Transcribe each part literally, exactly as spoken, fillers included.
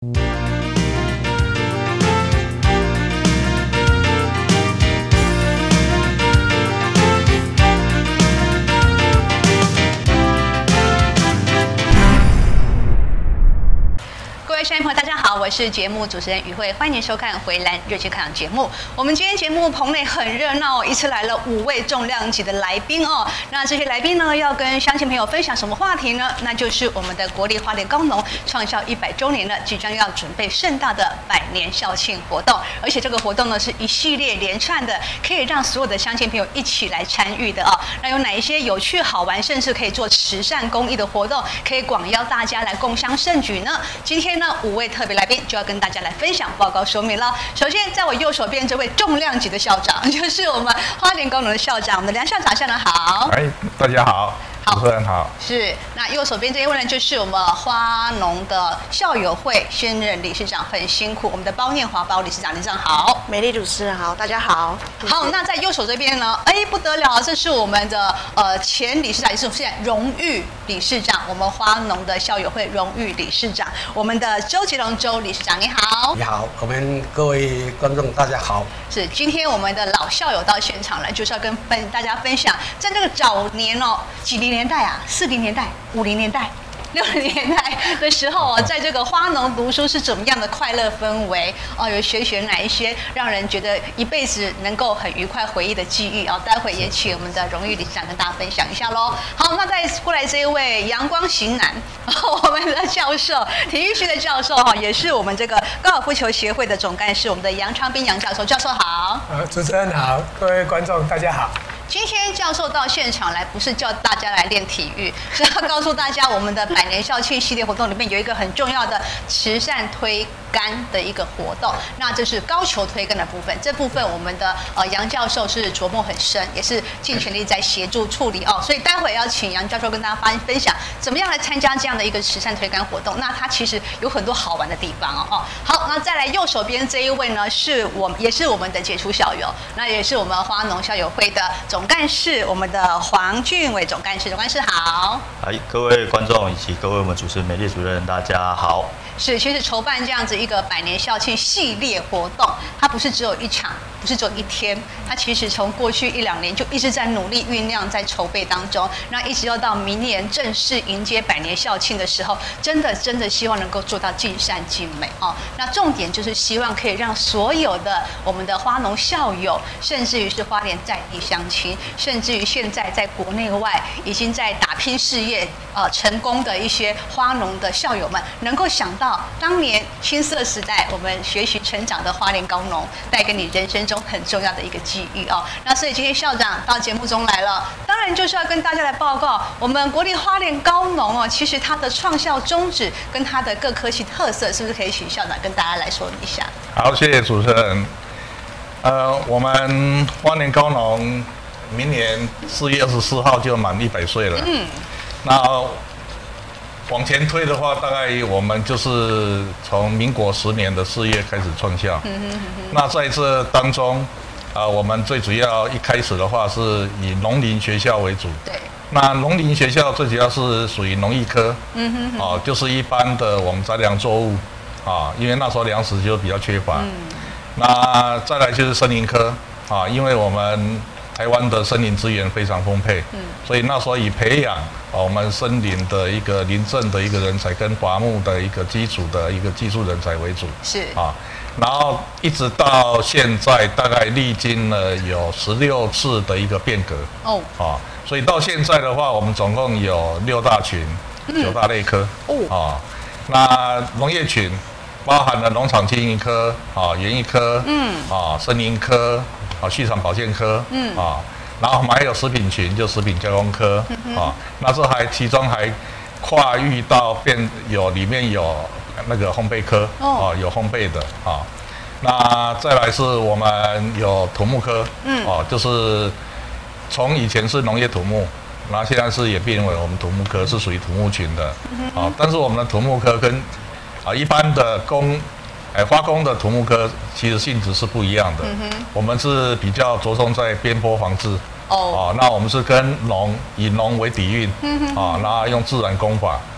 各位观众朋友，大家好，我是节目主持人于慧，欢迎您收看《回蓝热气看场》节目。我们今天节目棚内很热闹哦，一次来了五位重量级的来宾哦。那这些来宾呢，要跟乡亲朋友分享什么话题呢？那就是我们的国立花莲高农创校一百周年了，即将要准备盛大的百年校庆活动，而且这个活动呢是一系列连串的，可以让所有的乡亲朋友一起来参与的哦。那有哪一些有趣好玩，甚至可以做慈善公益的活动，可以广邀大家来共襄盛举呢？今天呢，五位特别来宾就要跟大家来分享报告说明了。首先，在我右手边这位重量级的校长，就是我们花莲高农的校长，我们的梁校长，校长好。 哎，大家好。主持人好。 是，那右手边这一位呢，就是我们花农的校友会现任理事长，很辛苦，我们的包念华包理事长，理事长好。 美丽主持人好，大家好。 好，那在右手这边呢，哎不得了，这是我们的呃前理事长，也是现在荣誉理事长，我们花农的校友会荣誉理事长，我们的周吉龙周理事长，你好。 你好，我们各位观众大家好。 是，今天我们的老校友到现场来，就是要跟分大家分享，在这个早年哦，几零年代啊，四零年代、五零年代。六零年代的时候哦，在这个花农读书是怎么样的快乐氛围哦？有学学哪一些让人觉得一辈子能够很愉快回忆的记忆哦？待会也请我们的荣誉理事长跟大家分享一下喽。好，那再过来这一位阳光型男，我们的教授，体育系的教授哈，也是我们这个高尔夫球协会的总干事，我们的杨昌斌杨教授，教授好。 呃，主持人好，各位观众大家好。 今天教授到现场来，不是叫大家来练体育，是要告诉大家，我们的百年校庆系列活动里面有一个很重要的慈善推杆的一个活动，那这是高球推杆的部分。这部分我们的呃杨教授是琢磨很深，也是尽全力在协助处理哦。所以待会要请杨教授跟大家分享，怎么样来参加这样的一个慈善推杆活动。那它其实有很多好玩的地方哦。哦，好，那再来右手边这一位呢，是我们也是我们的杰出校友，那也是我们花农校友会的总干事，我们的黄俊伟总干事，总干事好。 哎，各位观众以及各位我们主持人美丽主任，大家好。 是，其实筹办这样子一个百年校庆系列活动，它不是只有一场，不是只有一天，它其实从过去一两年就一直在努力酝酿，在筹备当中，那一直要到明年正式迎接百年校庆的时候，真的真的希望能够做到尽善尽美哦。那重点就是希望可以让所有的我们的花农校友，甚至于是花莲在地乡亲，甚至于现在在国内外已经在打拼事业呃成功的一些花农的校友们，能够想到当年青涩时代我们学习成长的花莲高农，带给你人生中很重要的一个机遇哦。那所以今天校长到节目中来了，当然就是要跟大家来报告我们国立花莲高农哦，其实它的创校宗旨跟它的各科系特色，是不是可以请校长跟大家来说明一下？ 好，谢谢主持人。呃，我们花莲高农明年四月二十四号就满一百岁了。嗯，那往前推的话，大概我们就是从民国十年的四月开始创校。嗯哼嗯哼。那在这当中，啊、呃，我们最主要一开始的话是以农林学校为主。对。那农林学校最主要是属于农艺科。嗯哼嗯哼。啊，就是一般的我们杂粮作物，啊，因为那时候粮食就比较缺乏。嗯。那再来就是森林科，啊，因为我们台湾的森林资源非常丰沛，嗯，所以那时候以培养啊我们森林的一个林政的一个人才跟伐木的一个基础的一个技术人才为主，是啊，然后一直到现在大概历经了有十六次的一个变革哦，啊，所以到现在的话，我们总共有六大群、嗯、九大类科哦，啊，那农业群包含了农场经营科、啊园艺科、嗯啊森林科。啊，畜产保健科，嗯啊，然后我们还有食品群，就食品加工科，嗯、啊，那这还其中还跨域到变有里面有那个烘焙科，哦、啊，有烘焙的啊，那再来是我们有土木科，嗯，啊，就是从以前是农业土木，然后现在是也变为我们土木科是属于土木群的，嗯、啊，但是我们的土木科跟啊一般的工。哎，化工的土木科其实性质是不一样的。嗯、我们是比较着重在边坡防治。哦。啊，那我们是跟农以农为底蕴。嗯啊，然后用自然工法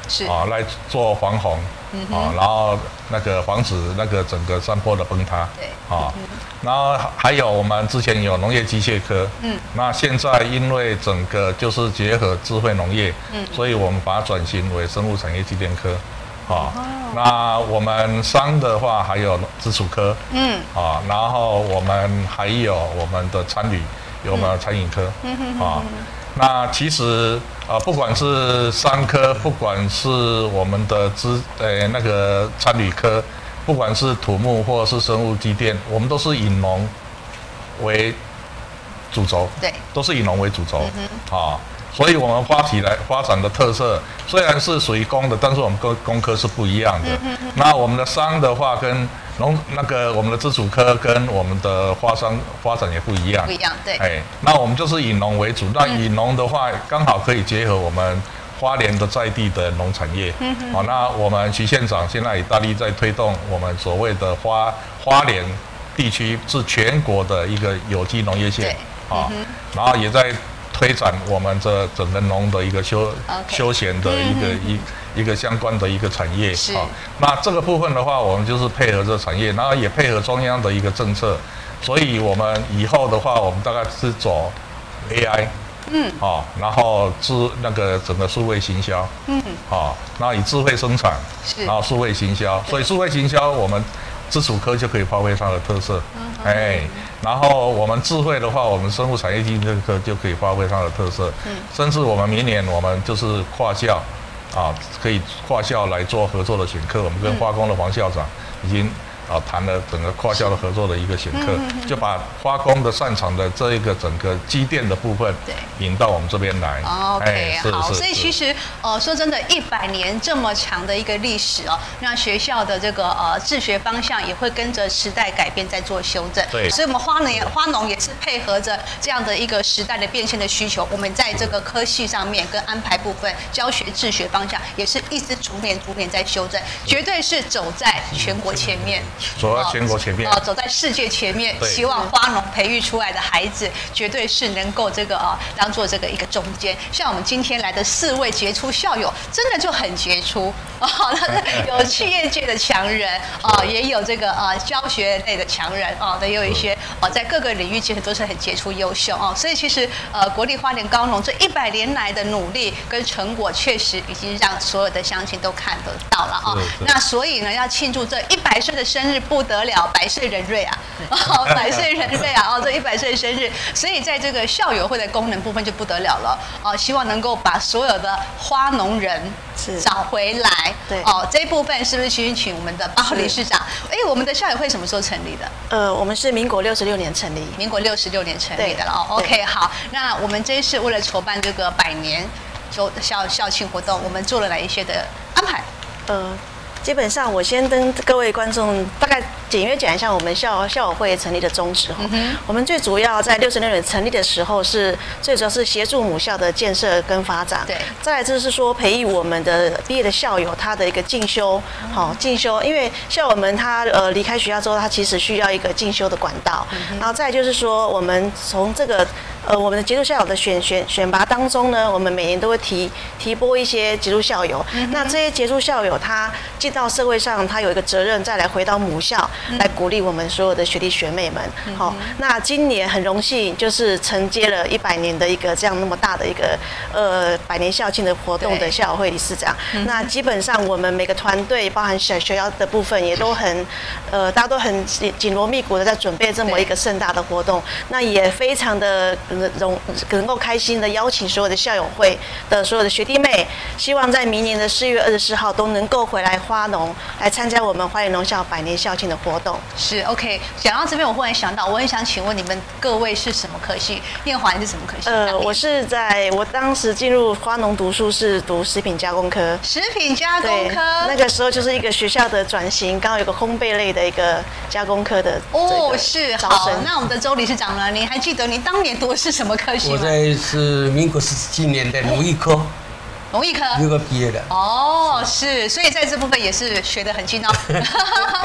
是啊来做防洪， 嗯啊，然后那个防止那个整个山坡的崩塌， 对， 啊，然后还有我们之前有农业机械科， 嗯， 那现在因为整个就是结合智慧农业， 嗯， 所以我们把它转型为生物产业机电科。啊，那我们商的话还有基础科， 嗯， 啊，然后我们还有我们的餐旅，有我们的餐饮科， 嗯哼啊，那其实啊，不管是商科，不管是我们的资呃那个餐旅科，不管是土木或者是生物机电，我们都是以农为主轴， 对， 都是以农为主轴， 嗯啊。所以，我们发起来发展的特色虽然是属于工的，但是我们跟工科是不一样的。 嗯、 那我们的商的话，跟农那个我们的基础科跟我们的花商发展也不一样。 不一样，对。 哎，那我们就是以农为主。那以农的话，刚好可以结合我们花莲的在地的农产业。嗯好、哦，那我们徐县长现在也大力在推动我们所谓的花花莲地区是全国的一个有机农业县。啊、哦嗯，然后也在推展我们这整个农的一个休 okay. 休闲的一个、嗯、一一个相关的一个产业啊、哦。那这个部分的话，我们就是配合这产业，然后也配合中央的一个政策，所以我们以后的话，我们大概是走 A I， 嗯，哦，然后智那个整个数位行销，嗯，哦，然后以智慧生产，然后数位行销，所以数位行销我们基础科就可以发挥它的特色，嗯、哎。然后我们智慧的话，我们生物产业经这科就可以发挥它的特色，嗯，甚至我们明年我们就是跨校，啊，可以跨校来做合作的选课。我们跟化工的黄校长已经啊谈了整个跨校的合作的一个选课，就把化工的擅长的这一个整个机电的部分，对，引到我们这边来。 哦、OK， 好，所以其实呃说真的，一百年这么长的一个历史哦，那学校的这个呃治学方向也会跟着时代改变在做修正。 对， 所以我们花农花农也是配合着这样的一个时代的变迁的需求，我们在这个科系上面跟安排部分、教学治学方向也是一直逐年逐年在修正，绝对是走在全国前面。 走在全国前面， 哦，走在世界前面，希望花农培育出来的孩子，绝对是能够这个啊，当做这个一个中间。像我们今天来的四位杰出校友，真的就很杰出哦，有企业界的强人啊，也有这个啊教学类的强人啊，也有一些啊在各个领域其实都是很杰出优秀哦。所以其实呃，国立花莲高农这一百年来的努力跟成果，确实已经让所有的乡亲都看得到了啊。那所以呢，要庆祝这一百岁的生日不得了，百岁人瑞啊，哦，百岁人瑞啊，哦，这一百岁生日，所以在这个校友会的功能部分就不得了了，哦，希望能够把所有的花农人找回来， 对， 哦，这一部分是不是请请我们的八号理事长？哎，我们的校友会什么时候成立的？ 呃，我们是民国六十六年成立， 民国六十六年成立的了。哦 OK， 好，那我们这一次为了筹办这个百年周校校庆活动，我们做了哪一些的安排？ 呃。基本上，我先跟各位观众大概简约讲一下我们校校友会成立的宗旨哈。嗯、我们最主要在六十六年成立的时候，是最主要是协助母校的建设跟发展。对。再来就是说，培育我们的毕业的校友他的一个进修，好、嗯、进修，因为校友们他呃离开学校之后，他其实需要一个进修的管道。嗯、然后再就是说，我们从这个呃我们的杰出校友的选选选拔当中呢，我们每年都会提提拨一些杰出校友。嗯、那这些杰出校友他进到社会上，他有一个责任，再来回到母校，嗯、来鼓励我们所有的学弟学妹们。好、嗯哦，那今年很荣幸，就是承接了一百年的一个这样那么大的一个呃百年校庆的活动的校友会理事长。嗯、那基本上我们每个团队，包含小学校的部分，也都很呃大家都很紧锣密鼓的在准备这么一个盛大的活动。那也非常的荣能够开心的邀请所有的校友会的所有的学弟妹，希望在明年的四月二十四号都能够回来花农。来参加我们花莲农校百年校庆的活动。 是 OK， 讲到这边，我忽然想到，我很想请问你们各位是什么科系？念华是什么科系？ 呃，我是在我当时进入花农读书是读食品加工科。 食品加工科， 那个时候就是一个学校的转型，刚好有个烘焙类的一个加工科的。 哦，是好。那我们的周理事长呢？您还记得您当年读的是什么科系吗？ 我在是民国十七年的农艺科。 农艺科这个毕业的哦，是，所以在这部分也是学得很精哦。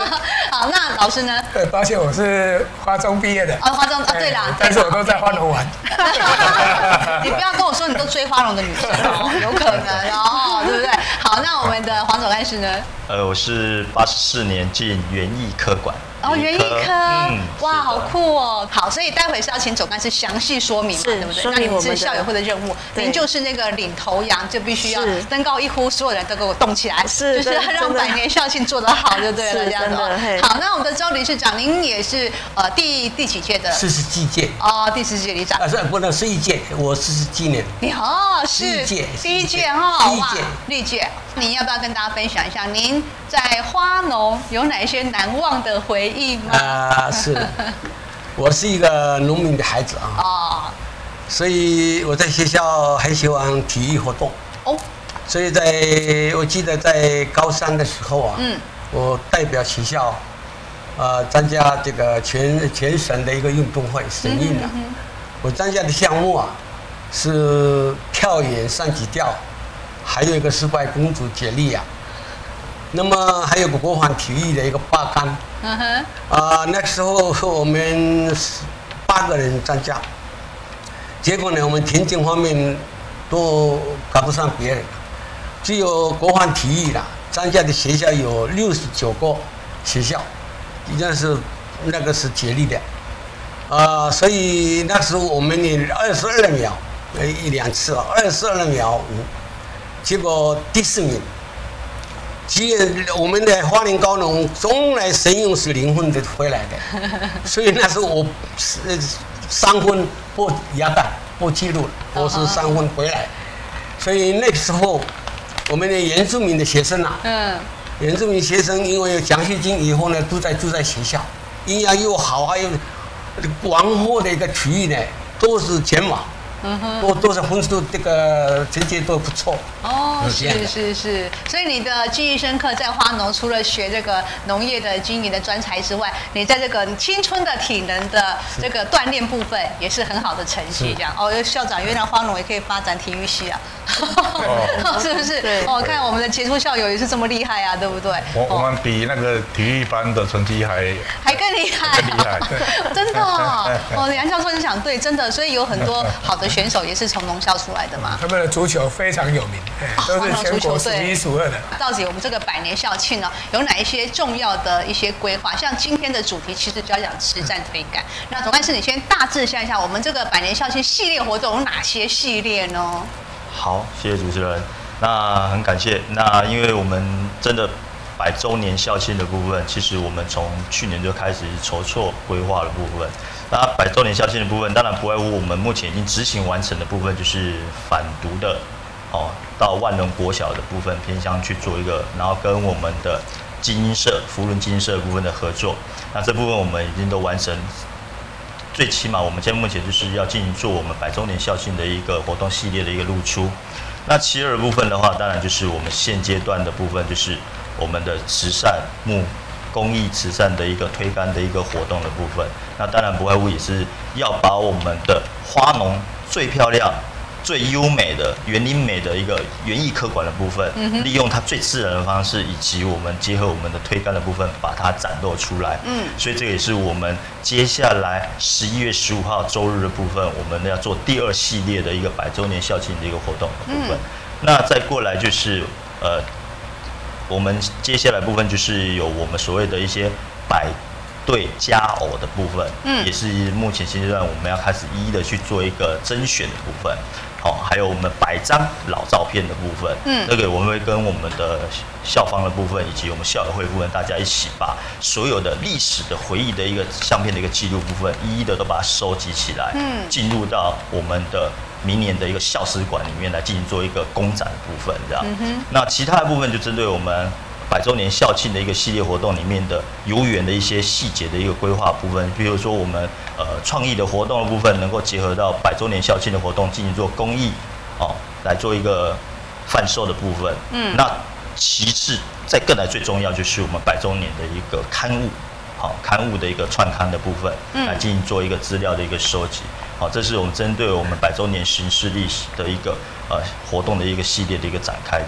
好，那老师呢？ 对，抱歉，我是花中毕业的。 哦，花中啊，对啦， 但是我都在花农玩。 你不要跟我说你都追花农的女生哦，有可能哦，对不对？好，那我们的黄总干事呢？ 呃，我是八十四年进园艺科馆。 哦，园艺科， 嗯， 哇，好酷哦！好，所以待会是要请总干事详细说明嘛，对不对？ 说明我们的是校友会的任务，您就是那个领头羊，就必须要登高一呼，所有人都给我动起来， 是， 就是让百年校庆做得好就对了，这样子。好，那我们的周理事长，您也是呃第第几届的？ 四十几届。 哦，第四届理事长。 啊，是不能是一届，我四十几年。 你哦，是第一届， 第一届哈， 第一届， 历届。您要不要跟大家分享一下，您在花农有哪些难忘的回忆吗？ 啊，是，我是一个农民的孩子啊。 哦。 所以我在学校很喜欢体育活动。 哦。 所以在我记得在高三的时候啊，嗯，我代表学校，呃，参加这个全全省的一个运动会省运啊。我参加的项目啊，是跳远、上举吊。还有一个失败公主接力啊，那么还有个国防体育的一个八杆，嗯哼，啊，那时候我们八个人参加，结果呢，我们田径方面都赶不上别人，只有国防体育啦，参加的学校有六十九个学校，那是那个是接力的，啊，所以那时候我们呢二十二秒，呃一两次啊，二十二秒五。结果第四名，其实我们的花莲高农从来神勇是零分的回来的，所以那时候我是三分破鸭蛋破纪录，我是三分回来，所以那个时候我们的原住民的学生啊，嗯，原住民学生因为有奖学金以后呢，都在住在学校，营养又好，还有往后的一个体育呢，都是前往。嗯哼，多多少分数这个成绩都不错哦，是是是，所以你的记忆深刻，在花农除了学这个农业的经营的专才之外，你在这个青春的体能的这个锻炼部分也是很好的成绩，这样哦。校长，原来花农也可以发展体育系啊，哦、是不是？对，哦，看我们的杰出校友也是这么厉害啊，对不对？ 我我们比那个体育班的成绩还还更厉害， 更厉害， 真的哦。哦，梁教授你讲对，真的，所以有很多好的选手也是从农校出来的嘛。 他们的足球非常有名，都是全国数一数二的。 到底我们这个百年校庆呢，有哪一些重要的一些规划？像今天的主题其实就要讲实战推感。那总干事，你先大致想一下，我们这个百年校庆系列活动有哪些系列呢？ 好，谢谢主持人。那很感谢。那因为我们真的百周年校庆的部分，其实我们从去年就开始筹措规划的部分。那百周年校庆的部分，当然不外乎我们目前已经执行完成的部分，就是反毒的，哦，到万隆国小的部分偏向去做一个，然后跟我们的精英社、福伦精英社的部分的合作。那这部分我们已经都完成。最起码我们现在目前就是要进行做我们百周年校庆的一个活动系列的一个露出。那其二的部分的话，当然就是我们现阶段的部分，就是我们的慈善募公益慈善的一个推杆的一个活动的部分。那当然不外乎也是要把我们的花农最漂亮、最优美的园林美的一个园艺科馆的部分，嗯、利用它最自然的方式，以及我们结合我们的推杆的部分，把它展露出来。嗯，所以这也是我们接下来十一月十五号周日的部分，我们要做第二系列的一个百周年校庆的一个活动的部分。嗯、那再过来就是呃，我们接下来部分就是有我们所谓的一些百对佳偶的部分，嗯，也是目前现阶段我们要开始一一的去做一个甄选的部分。好、哦，还有我们百张老照片的部分，嗯，这个我们会跟我们的校方的部分以及我们校友会部分，大家一起把所有的历史的回忆的一个相片的一个记录部分，一一的都把它收集起来，嗯，进入到我们的明年的一个校史馆里面来进行做一个公展的部分，这样。嗯哼，那其他的部分就针对我们百周年校庆的一个系列活动里面的游园的一些细节的一个规划部分，比如说我们呃创意的活动的部分，能够结合到百周年校庆的活动进行做公益哦，来做一个贩售的部分。嗯，那其次再更来最重要就是我们百周年的一个刊物，好、哦、刊物的一个串刊的部分，嗯，来进行做一个资料的一个收集。好、哦，这是我们针对我们百周年行事历的一个呃活动的一个系列的一个展开，这样。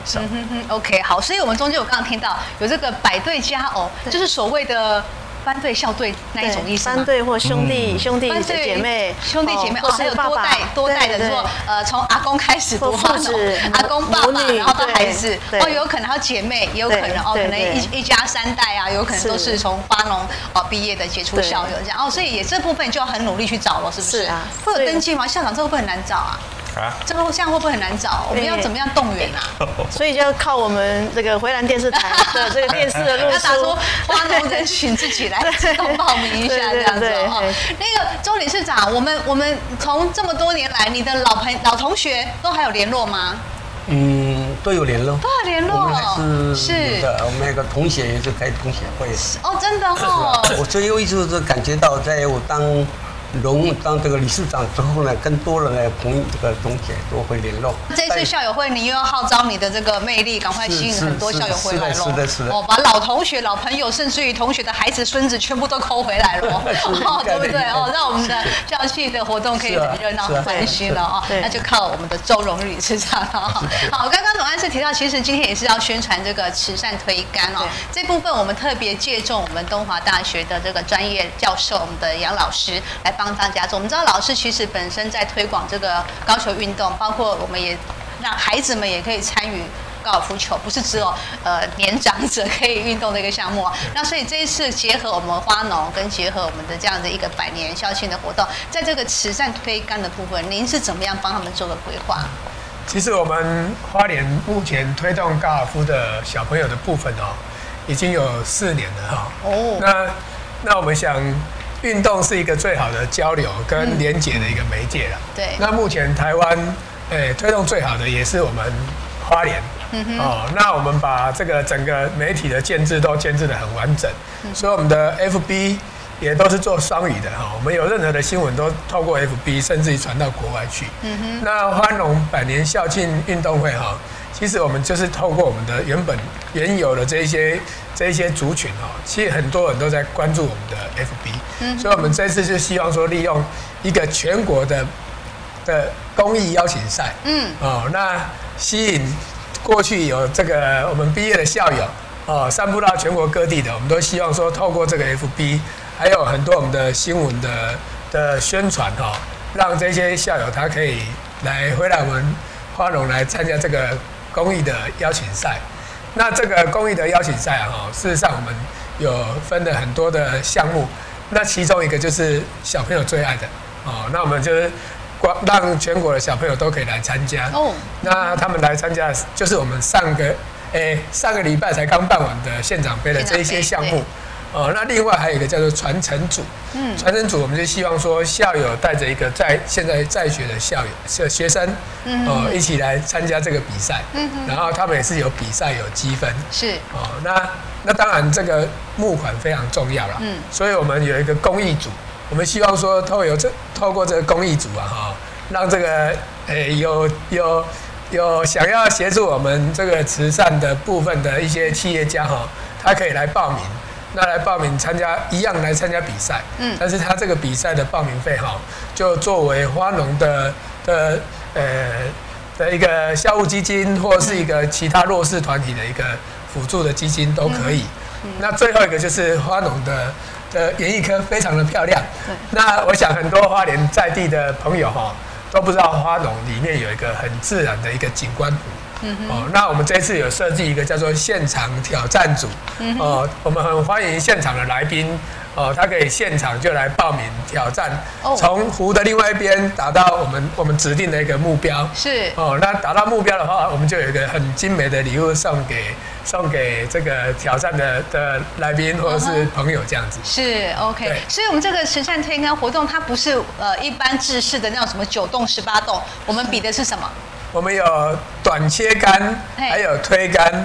上。 嗯哼哼 OK， 好，所以我们中间我刚刚听到有这个百对佳偶，就是所谓的班对校对那一种意思吗？ 班对或兄弟、 嗯、 兄弟姐妹、 兄弟姐妹，哦，还有多代多代的说，呃，从阿公开始读花农，阿公爸爸，然后到孩子，哦，有可能还有姐妹，也有可能哦，可能一一家三代啊，有可能都是从花农哦毕业的杰出校友这样，哦，所以也这部分就要很努力去找了，是不是？ 是啊， 会有登记吗？校长这会不会很难找啊？啊，这个这样会不会很难找？我们要怎么样动员啊？ 所以就要靠我们这个回蓝电视台的这个电视的路数， 要打出花农人群自己来自动报名一下这样子哦。那个周理事长，我们我们从这么多年来，你的老朋老同学都还有联络吗？ 嗯，都有联络， 都有联络， 我们还是是的。我们那个同学也是开同学会哦，真的哦。 我最有一次是感觉到，在我当。荣当这个理事长之后呢，更多人的朋友这个同学都会联络。 这次校友会，你又要号召你的这个魅力，赶快吸引很多校友回来喽！ 是的，是的， 哦，把老同学、老朋友，甚至于同学的孩子、孙子，全部都抠回来了，哦，对不对？哦，让我们的校庆的活动可以很热闹、很欢欣了哦。那就靠我们的周荣理事长了。好，刚刚董安是提到，其实今天也是要宣传这个慈善推竿哦。这部分我们特别借重我们东华大学的这个专业教授，我们的杨老师来帮大家做。我们知道老师其实本身在推广这个高球运动，包括我们也让孩子们也可以参与高尔夫球，不是只有呃年长者可以运动的一个项目。那所以这一次结合我们花农跟结合我们的这样的一个百年校庆的活动，在这个慈善推竿的部分，您是怎么样帮他们做个规划？ 其实我们花莲目前推动高尔夫的小朋友的部分哦，已经有四年了哈。哦，那那我们想。运动是一个最好的交流跟连结的一个媒介了。 对。 那目前台湾，诶、欸，推动最好的也是我们花莲。嗯哼。哦，那我们把这个整个媒体的建制都建制得很完整，嗯、所以我们的 F B 也都是做双语的哈。我们有任何的新闻都透过 F B， 甚至于传到国外去。嗯哼。那花农百年校庆运动会哈。其实我们就是透过我们的原本原有的这一些这一些族群哦，其实很多人都在关注我们的 F B，嗯、所以我们这次就希望说利用一个全国的的公益邀请赛，嗯，哦，那吸引过去有这个我们毕业的校友哦，散布到全国各地的，我们都希望说透过这个 F B， 还有很多我们的新闻的的宣传哈、哦，让这些校友他可以来回来我们花农来参加这个。公益的邀请赛，那这个公益的邀请赛啊，事实上我们有分了很多的项目，那其中一个就是小朋友最爱的哦，那我们就是让全国的小朋友都可以来参加哦。那他们来参加，就是我们上个诶上个礼拜才刚办完的县长杯的这一些项目。哦，那另外还有一个叫做传承组，嗯，传承组我们就希望说校友带着一个在现在在学的校友学生，嗯，哦，一起来参加这个比赛，嗯，然后他们也是有比赛有积分， 是， 哦，那那当然这个募款非常重要啦，嗯，所以我们有一个公益组，我们希望说透过这透过这个公益组啊，哈，让这个诶有有有想要协助我们这个慈善的部分的一些企业家哈，他可以来报名。那来报名参加一样来参加比赛，嗯，但是他这个比赛的报名费哈，就作为花农的的呃的一个校务基金，或是一个其他弱势团体的一个辅助的基金都可以。嗯嗯、那最后一个就是花农的的园艺科非常的漂亮，那我想很多花莲在地的朋友哈都不知道花农里面有一个很自然的一个景观湖。嗯、哦，那我们这次有设计一个叫做现场挑战组，嗯、哦，我们很欢迎现场的来宾，哦，他可以现场就来报名挑战，从、哦、湖的另外一边达到我们我们指定的一个目标。 是， 哦，那达到目标的话，我们就有一个很精美的礼物送给送给这个挑战的的来宾或者是朋友这样子。 是 OK， 所以我们这个慈善推竿活动，它不是呃一般制式的那种什么九洞十八洞，我们比的是什么？ 我们有短切竿，还有推竿，嗯，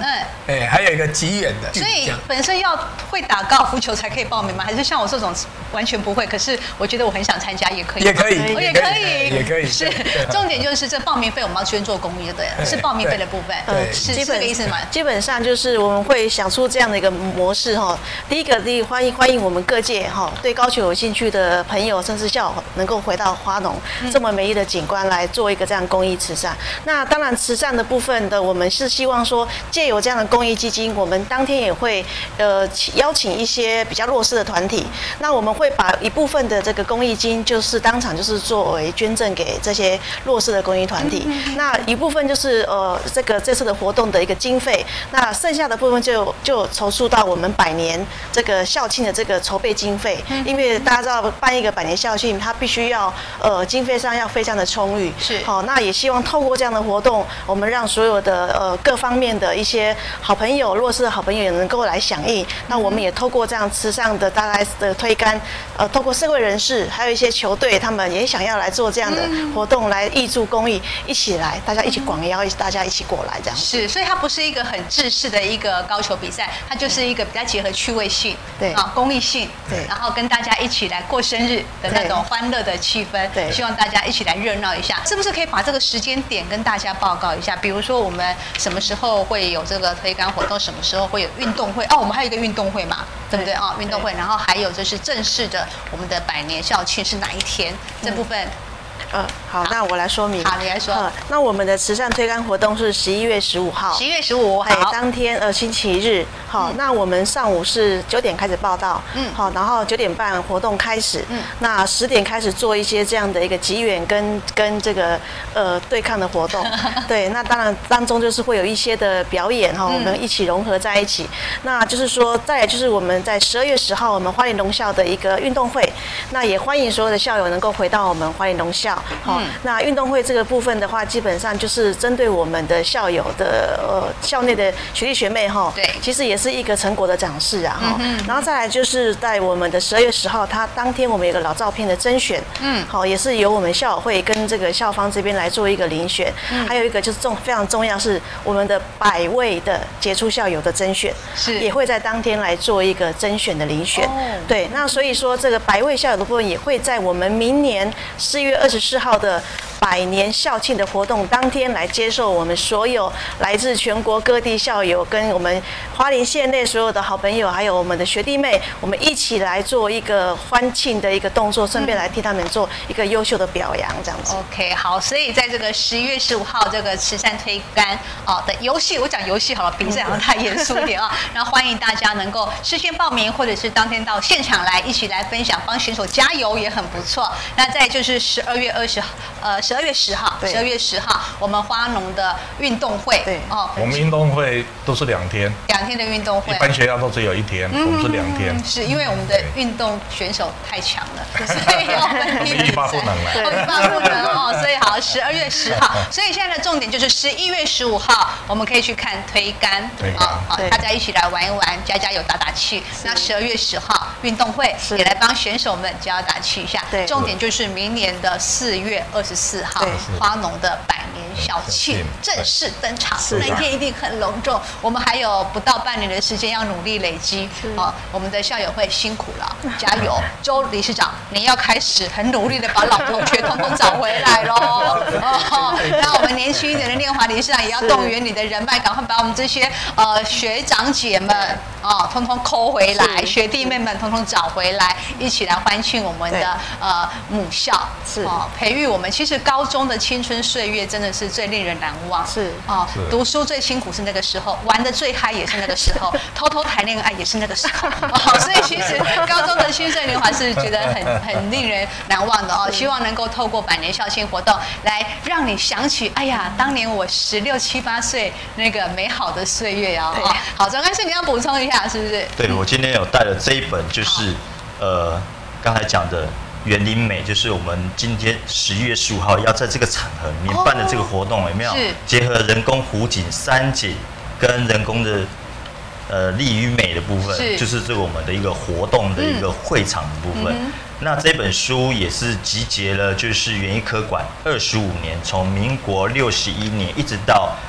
哎，还有一个极远的。 所以本身要会打高尔夫球才可以报名吗？还是像我这种完全不会，可是我觉得我很想参加也可以？ 也可以， 也可以， 也可以。 是，重点就是这报名费我们要捐做公益，对了，是报名费的部分。 对， 是这个意思吗？ 基本上就是我们会想出这样的一个模式哈。第一个，第一欢迎欢迎我们各界哈对高球有兴趣的朋友，甚至校友能够回到花农这么美丽的景观来做一个这样公益慈善。那当然，慈善的部分的，我们是希望说，借由这样的公益基金，我们当天也会呃邀请一些比较弱势的团体。那我们会把一部分的这个公益金，就是当场就是作为捐赠给这些弱势的公益团体。那一部分就是呃这个这次的活动的一个经费。那剩下的部分就就筹措到我们百年这个校庆的这个筹备经费。因为大家知道办一个百年校庆，它必须要呃经费上要非常的充裕。 是。 好，那也希望透过这样的活动，我们让所有的呃各方面的一些好朋友、弱势的好朋友也能够来响应。那我们也透过这样慈善的大概的推杆，呃，透过社会人士，还有一些球队，他们也想要来做这样的活动，来挹注公益，一起来，大家一起广邀，大家一起过来这样。 是，所以它不是一个很制式的一个高球比赛，它就是一个比较结合趣味性， 对啊，公益性， 对， 然后跟大家一起来过生日的那种欢乐的气氛， 对， 希望大家一起来热闹一下，是不是可以把这个时间点跟大家报告一下？比如说我们什么时候会有这个推杆活动，什么时候会有运动会？哦，我们还有一个运动会嘛，对不对啊？运动会，然后还有就是正式的我们的百年校庆是哪一天？这部分。 呃，好，那我来说明。 好，你来说。 呃，那我们的慈善推杆活动是十一月十五号。 十一月十五， 哎，当天呃星期日。好，嗯、那我们上午是九点开始报到。嗯。好，然后九点半活动开始。嗯。那十点开始做一些这样的一个集远跟跟这个呃对抗的活动。对，那当然当中就是会有一些的表演哈，我们一起融合在一起。嗯、那就是说，再来就是我们在十二月十号我们花莲农校的一个运动会，那也欢迎所有的校友能够回到我们花莲农校。好，嗯、那运动会这个部分的话，基本上就是针对我们的校友的呃校内的学弟学妹哈， 对， 其实也是一个成果的展示啊哈。嗯、然后再来就是在我们的十二月十号，他当天我们有个老照片的甄选，嗯，好，也是由我们校友会跟这个校方这边来做一个遴选，嗯、还有一个就是重非常重要是我们的百位的杰出校友的甄选，是也会在当天来做一个甄选的遴选，哦、对，那所以说这个百位校友的部分也会在我们明年四月二十四号的百年校庆的活动当天来接受我们所有来自全国各地校友跟我们花莲县内所有的好朋友，还有我们的学弟妹，我们一起来做一个欢庆的一个动作，顺便来替他们做一个优秀的表扬，这样子。 OK， 好，所以在这个十一月十五号这个慈善推杆哦的游戏，我讲游戏好了，比赛好像太严肃一点啊。然后欢迎大家能够事先报名，或者是当天到现场来一起来分享，帮选手加油也很不错。那再就是十二月二十号，呃，十二月十号，十二月十号，我们花农的运动会， 对哦， 我们运动会都是两天， 两天的运动会， 一般学校都只有一天，嗯、我们是两天， 是因为我们的运动选手太强了，所以要分批比赛， 欲罢不能了， 欲罢不能哦，所以好，十二月十号，所以现在的重点就是十一月十五号，我们可以去看推杆，啊，好，大家一起来玩一玩，加加油，打打气。那十二月十号运动会也来帮选手们加油打气一下，对，重点就是明年的四月二十四号，花农的百年校庆正式登场，那一天一定很隆重。我们还有不到半年的时间要努力累积，哦，我们的校友会辛苦了，加油！周理事长，你要开始很努力的把老同学通通找回来喽。哦，那我们年轻一点的念华理事长也要动员你的人脉，赶快把我们这些呃学长姐们哦，通通抠回来，学弟妹们通通找回来，一起来欢庆我们的呃母校，是哦，培育我们。其实高中的青春岁月真的是最令人难忘，是哦，读书最辛苦是那个时候，玩的最嗨也是那个时候，偷偷谈恋爱也是那个时候，哦，所以其实高中的青春年华是觉得很很令人难忘的哦。希望能够透过百年校庆活动来让你想起，哎呀，当年我十六七八岁那个美好的岁月啊！哦，好，总干事你要补充一下是不是？ 对，我今天有带了这一本，就是呃刚才讲的。园林美就是我们今天十一月十五号要在这个场合里面办的这个活动，有没有结合人工湖景、山景跟人工的呃力与美的部分，就是这个我们的一个活动的一个会场的部分。嗯、那这本书也是集结了，就是园艺科馆二十五年，从民国六十一年一直到八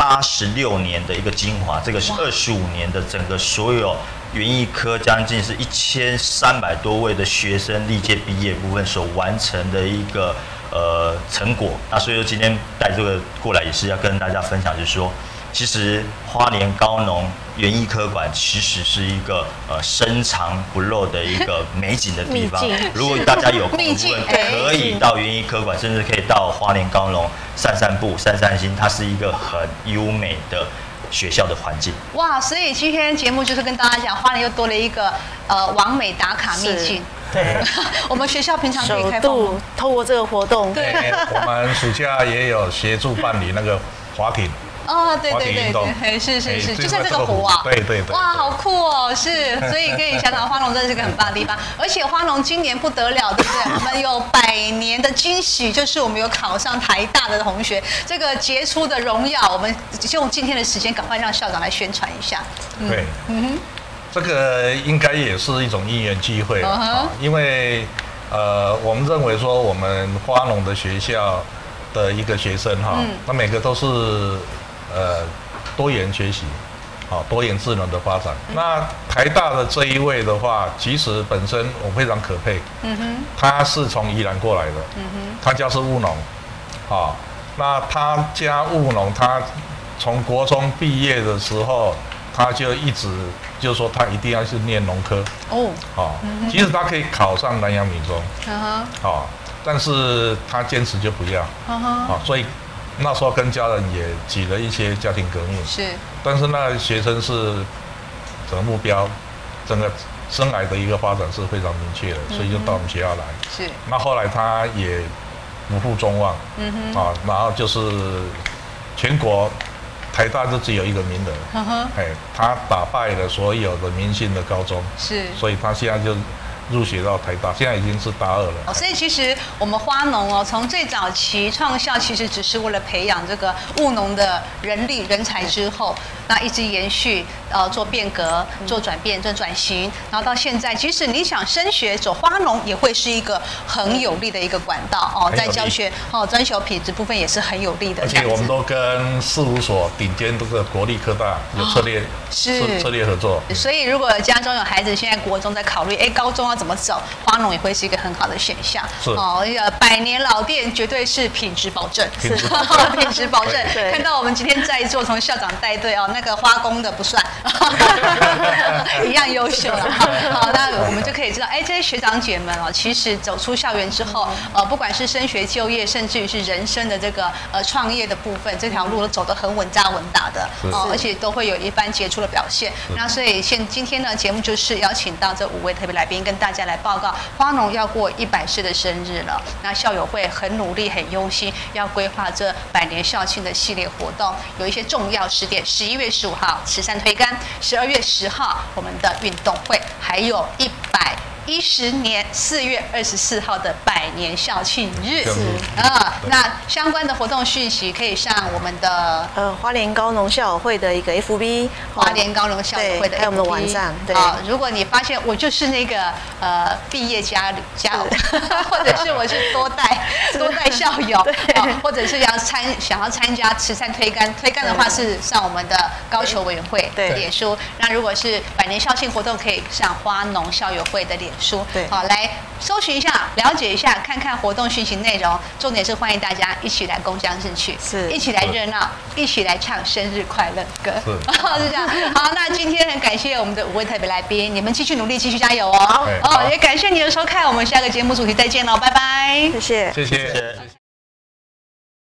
八十六年的一个精华，这个是二十五年的整个所有园艺科将近是一千三百多位的学生历届毕业部分所完成的一个呃成果。那所以说今天带这个过来也是要跟大家分享，就是说，其实花莲高农园艺科馆其实是一个呃深藏不露的一个美景的地方。如果大家有空的部分，可以到园艺科馆，甚至可以到花莲高农散散步、散散心，它是一个很优美的学校的环境。 哇，所以今天节目就是跟大家讲，花莲又多了一个呃完美打卡秘境。 对， 我们学校平常可以开放首度透过这个活动， 对， 我们暑假也有协助办理那个滑艇。 哦，对对对对，是是是，就在这个湖啊， 对对对， 哇，好酷哦，是，所以可以想想花农真的是个很棒的地方，而且花农今年不得了，对不对？我们有百年的惊喜，就是我们有考上台大的同学，这个杰出的荣耀，我们用今天的时间赶快让校长来宣传一下。 嗯、对，嗯哼，这个应该也是一种因缘机会啊、uh huh ，因为呃，我们认为说我们花农的学校的一个学生哈，嗯、那每个都是。呃，多元学习，好、哦，多元智能的发展。嗯、那台大的这一位的话，其实本身我非常可佩。嗯哼，他是从宜兰过来的。嗯哼，他家是务农，啊、哦，那他家务农，他从国中毕业的时候，他就一直就说他一定要去念农科。哦，哦，嗯、即使他可以考上南洋女中。嗯哼，哦，但是他坚持就不要。嗯哼，啊、哦，所以。那时候跟家人也起了一些家庭革命，是，但是那学生是整个目标，整个生涯的一个发展是非常明确的，所以就到我们学校来。是，那后来他也不负众望，嗯哼，啊，然后就是全国台大就只有一个名额，嗯哼，哎，他打败了所有的明星的高中，是，所以他现在就。入学到台大，现在已经是大二了。 哦，所以其实我们花农哦，从最早期创校，其实只是为了培养这个务农的人力人才，之后那一直延续，呃，做变革、做转变、做转型，然后到现在，即使你想升学走花农，也会是一个很有利的一个管道哦，在教学哦专修品质部分也是很有利的。 而且我们都跟事务所顶尖这个国立科大有策略、哦、是策略合作。 所以如果家中有孩子，现在国中在考虑，哎，高中要怎么走，花农也会是一个很好的选项。是哦，一个百年老店绝对是品质保证， 品质保证，品质保证。看到我们今天在座，从校长带队哦，那个花工的不算，一样优秀了。好，那我们就可以知道，哎，这些学长姐们哦，其实走出校园之后，呃，不管是升学就业，甚至于是人生的这个呃创业的部分，这条路都走得很稳扎稳打的哦，而且都会有一番杰出的表现。那所以现今天呢，节目就是邀请到这五位特别来宾，跟大家来报告花农要过一百岁的生日了。那校友会很努力、很用心，要规划这百年校庆的系列活动，有一些重要时点：十一月十五号慈善推杆，十二月十号我们的运动会，还有一百一十年四月二十四号的百年校庆日啊，那相关的活动讯息可以上我们的呃花莲高农校友会的一个 F B， 花莲高农校友会的 F B， 还有我们的网站。对啊，如果你发现我就是那个呃毕业家家偶，或者是我是多代多代校友，啊，或者是要参想要参加慈善推杆，推杆的话是上我们的高球委员会的脸书。那如果是百年校庆活动，可以上花农校友会的脸书。对，好，来搜寻一下，了解一下，看看活动讯息内容。重点是欢迎大家一起来攻江进去，是一起来热闹，一起来唱生日快乐歌，是是这样。好，那今天很感谢我们的五位特别来宾，你们继续努力，继续加油哦。哦，也感谢你的收看，我们下个节目主题再见喽，拜拜， 谢谢， 谢谢。